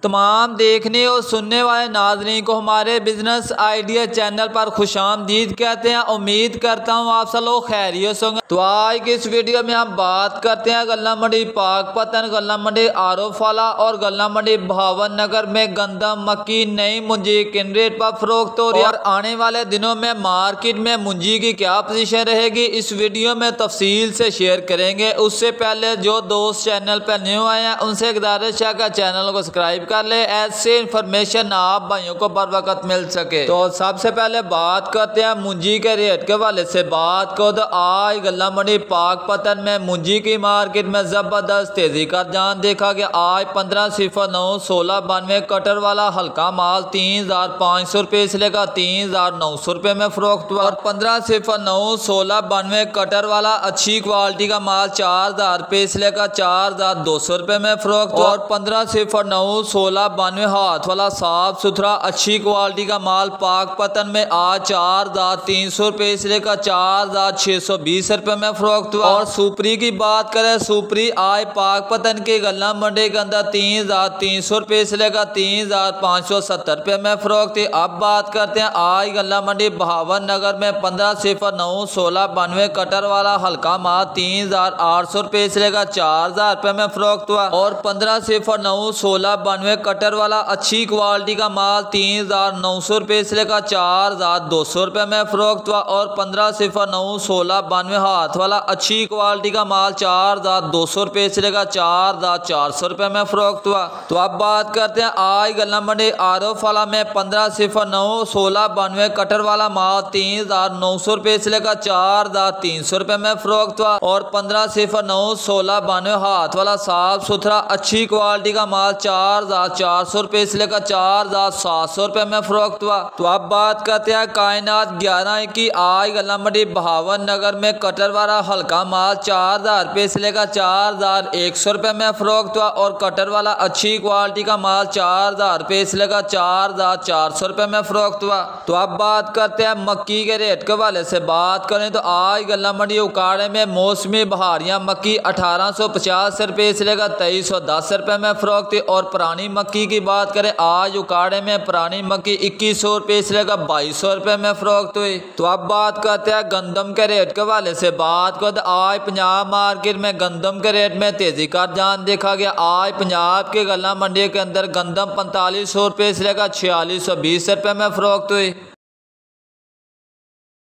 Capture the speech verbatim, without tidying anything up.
तमाम देखने और सुनने वाले नाज़रीन को हमारे बिजनेस आइडिया चैनल पर खुशामदीद कहते हैं। उम्मीद करता हूँ आप सब लोग खैरियत होंगे। तो आज की इस वीडियो में हम बात करते हैं गल्ला मंडी पाकपतन, गल्ला मंडी आरोफाला और गल्ला मंडी भावन नगर में गंदम, मक्की, नई मुंजी किन रेट पर फरोख्त हो रही है और आने वाले दिनों में मार्केट में मुंजी की क्या पोजीशन रहेगी, इस वीडियो में तफसील से शेयर करेंगे। उससे पहले जो दोस्त चैनल पर न्यू आए हैं उनसे गुजारिश है कि चैनल को सब्सक्राइब कर ले, ऐसे इन्फॉर्मेशन आप भाइयों को बर वक्त मिल सके। तो सबसे पहले बात करते हैं मुंजी के रेट के हवाले से। बात करो तो आज गल्ला मंडी पाकपतन में मुंजी की मार्केट में जबरदस्त तेजी का रुझान देखा गया। आज पंद्रह सिफर नौ सोलह बानवे कटर वाला हल्का माल तीन हजार पाँच सौ रुपये से लेकर तीन हजार नौ सौ रुपये में फरोख्त हुआ और पंद्रह सिफर नौ सोलह बानवे कटर वाला अच्छी क्वालिटी का माल चार हजार रुपये से लेकर चार हजार दो सौ रुपये में फरोख्त हुआ और पंद्रह सिफर नौ सोलह बानवे हाथ वाला साफ सुथरा अच्छी क्वालिटी का माल पाकपतन में आज चार हजार तीन सौ रुपये से लेकर चार हजार छह सौ बीस रुपये में फरोख्त हुआ। और सुपरी की बात करें, सुपरी आज पाकपतन के गल्ला मंडी के अंदर तीन हजार तीन सौ रुपये से लेकर तीन हजार पाँच सौ सत्तर रुपये में फरोख्त थी। अब बात करते हैं आज गल्ला मंडी भावन नगर में पंद्रह सिफर नौ सोलह बानवे कटर वाला हल्का माल तीन हजार आठ सौ रुपये से लेकर चार हजार रुपये में फरोख्त हुआ और पंद्रह सिफर नौ सोलह बानवे कटर वाला अच्छी क्वालिटी का माल तीन हजार नौ सौ रुपये से लेकर चार हजार दो सौ रुपये में फरोख्त हुआ और पंद्रह सिफर नौ सोलह बानवे हाथ वाला अच्छी क्वालिटी का माल चार हजार दो सौ रुपये से लेकर चार हजार चार सौ रुपये में फरोख्त हुआ। तो अब बात करते हैं आज गल्ला मंडी आरोफाला में पंद्रह सिफर नौ सोलह बानवे कटर वाला माल तीन हजार नौ सौ रुपये से लेकर चार हजार तीन सौ रुपये में फरोख्त हुआ और पंद्रह सिफर नौ सोलह बानवे हाथ वाला साफ सुथरा अच्छी क्वालिटी का माल चार हजार चार सौ रुपये से लेकर चार हजार सात सौ रुपये में फरोख्त हुआ। तो अब बात करते हैं कायनात ग्यारह की आज गल्ला मंडी भावन नगर में कटर वाला हल्का माल चार हजार रुपये से लेकर चार हजार एक सौ रुपये में फरोख्त हुआ और कटर वाला अच्छी क्वालिटी का माल चार हजार रुपये से लेकर चार हजार चार सौ रुपये में फरोख्त हुआ। तो अब बात करते हैं मक्की के रेट के हवाले से। बात करें तो आज गल्ला मंडी उकाड़े में मौसमी बहारियां मक्की अठारह सौ पचास रुपये से लेकर तेईस सौ दस रुपये में फरोख्त थी और पुरानी मक्की की बात करें आज उकाड़े में पुरानी मक्की इक्कीस सौ रुपये से लेकर बाईस सौ रुपये में फरोख्त हुई। तो अब बात करते हैं गंदम के रेट के हवाले से। बात करें तो आज पंजाब मार्केट में गंदम के रेट में तेजी का रुझान देखा गया। आज पंजाब के गल्ला मंडी के अंदर गंदम पैंतालीस सौ रुपये से लेकर छियालीस सौ बीस रुपये में फरोख्त हुई।